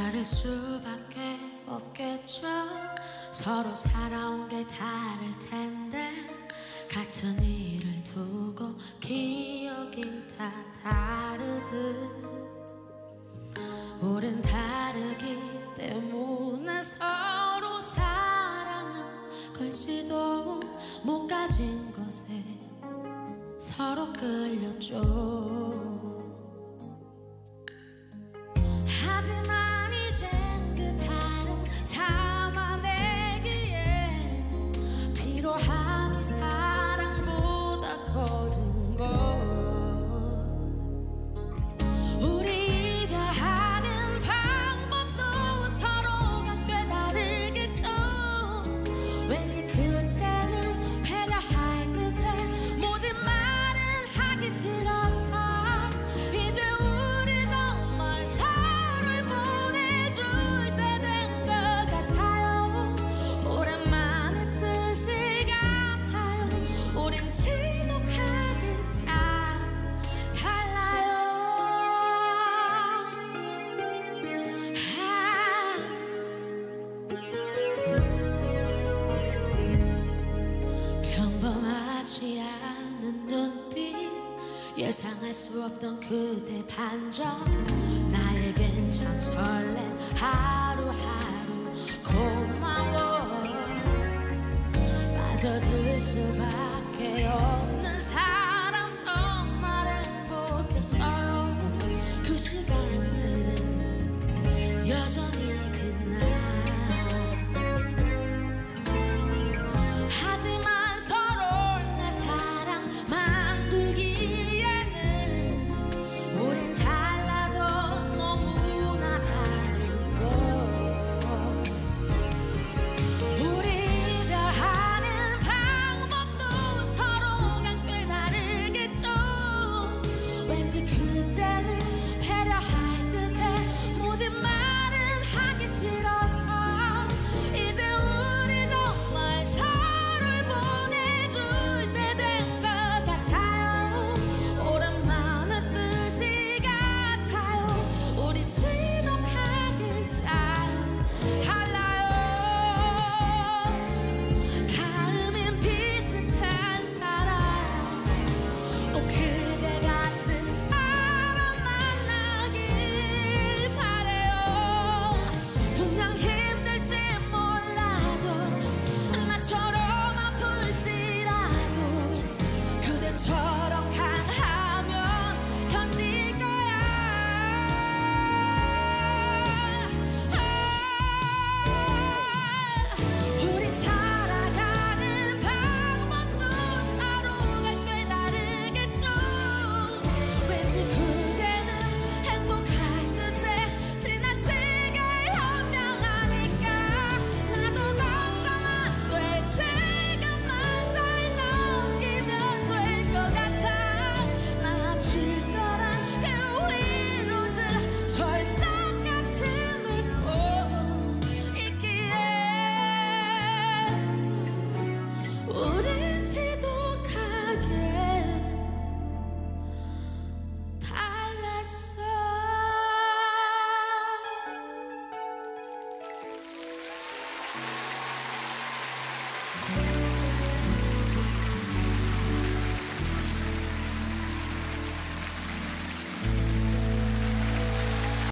다를 수밖에 없겠죠. 서로 살아온 게 다를 텐데 같은 일을 두고 기억이 다 다르듯 우린 다르기 때문에 서로 사랑한 걸지도 못 가진 것에 서로 끌렸죠. 하지만 이젠 그 다름 참아내기에 필요함이 사랑보다 커진 것. 우리 이별하는 방법도 서로가 꽤 다르겠죠. 왠지 그때는 배려할 듯해 모진 말은 하기 싫어서 이제 우리 정말 서로를 보내줄 때 된 것 같아요. 오랜만에 뜻이 같아요. 우린 지독하게 참 달라요. 평범하지 않은 눈빛, 예상할 수 없던 그대 반전, 나에겐 참 설렌 하루하루 고마워. 빠져들 수밖에 없는 사람 정말 행복했어요. 그 시간들은 여전히 빛나. 하지만 서로를 내 사랑 만들기에는 우린 달라도 너무나 다른 것. 우리 이별하는 방법도 서로가 꽤 다르겠죠. 왠지 그때는 배려할 듯해 모진 말은 하기 싫어.